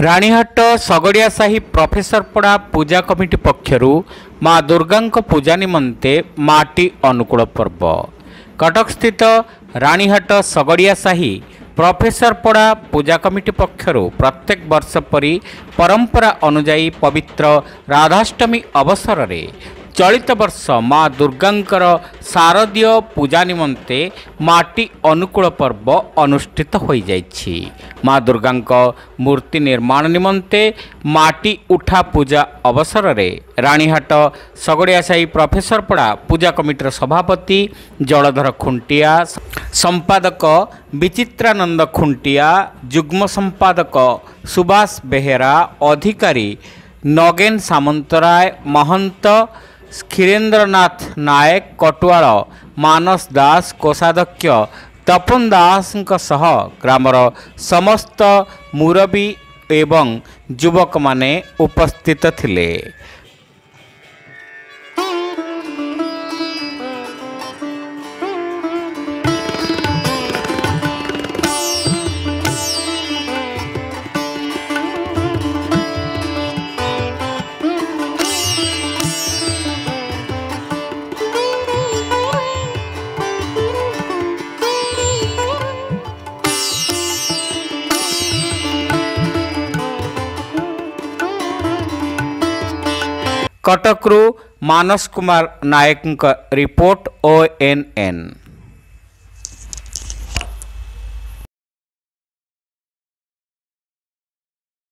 राणीहाट सगड़िया साही प्रोफेसरपड़ा पूजा committee पक्षरु माँ दुर्गा पूजा निमंते माटी अनुकूल पर्व कटक स्थित राणीहाट सगड़िया साही प्रोफेसरपड़ा पूजा कमिटी पक्षरु प्रत्येक वर्ष परी परंपरा अनुजाई पवित्र राधाष्टमी अवसर रे चलित वर्ष माँ दुर्गांकर शारदीय पूजा निमंते माटी अनुकूल पर्व अनुष्ठित हो जाइछि। माँ दुर्गांक मूर्ति निर्माण निमंते माटी उठा पूजा अवसर रे राणीहाट सगड़ियासाही प्रोफेसरपड़ा पूजा कमिटीर सभापति जलधर खुंटिया, संपादक विचित्रानंद खुंटिया, जुग्म संपादक सुभाष बेहेरा, अधिकारी नगेन सामंतराय, महंत क्षीरेन्द्रनाथ नायक, कटुआल मानस दास, कोषाध्यक्ष तपन दास सह ग्रामर समस्त मुरबी एवं युवक माने उपस्थित थिले। कटकरू मानस कुमार नायक रिपोर्ट ONN।